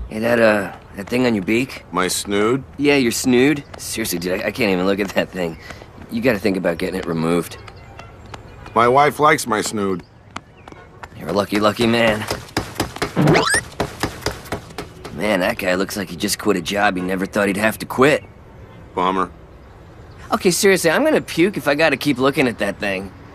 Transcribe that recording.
Hey, that thing on your beak? My snood? Yeah, your snood? Seriously, dude, I can't even look at that thing. You gotta think about getting it removed. My wife likes my snood. You're a lucky, lucky man. Man, that guy looks like he just quit a job he never thought he'd have to quit. Bummer. Okay, seriously, I'm gonna puke if I gotta keep looking at that thing.